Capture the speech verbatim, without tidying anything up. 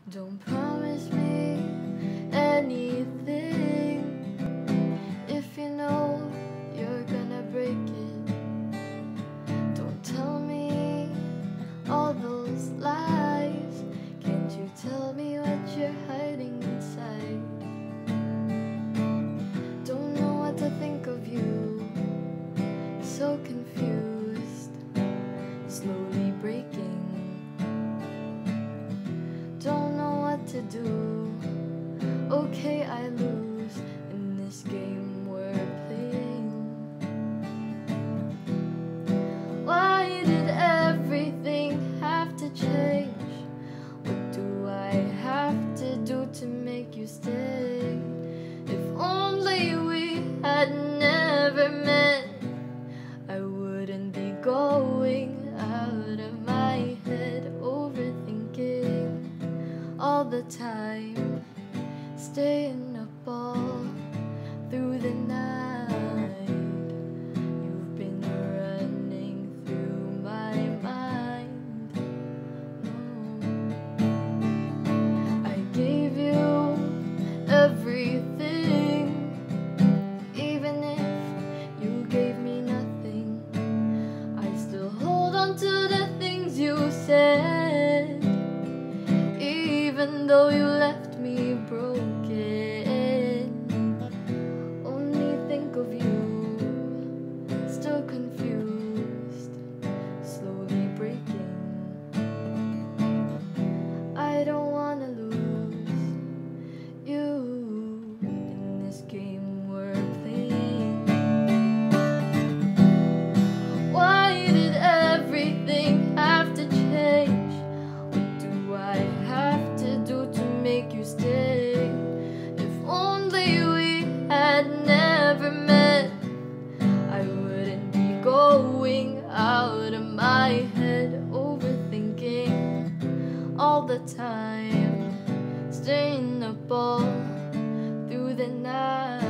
Don't promise me anything if you know you're gonna break it. Don't tell me all those lies. Can't you tell me what you're hiding inside? Don't know what to think of you. So confused, slowly breaking. Don't know what to do. Okay, I lose in this game we're playing. Why did everything have to change? What do I have to do to make you stay? If only we had never met, I wouldn't be going out of my head, overthinking all the time, staying up all through the night. You've been running through my mind. Oh. I gave you everything, even if you gave me nothing. I still hold on to the things you said, even though you left me broken. Only think of you, still confused, slowly breaking. I don't wanna lose you in this game we're playing. Why did everything have to change? What do I have to do to make you stay? If only we had never met, I wouldn't be going out of my head, overthinking all the time, staying up all through the night.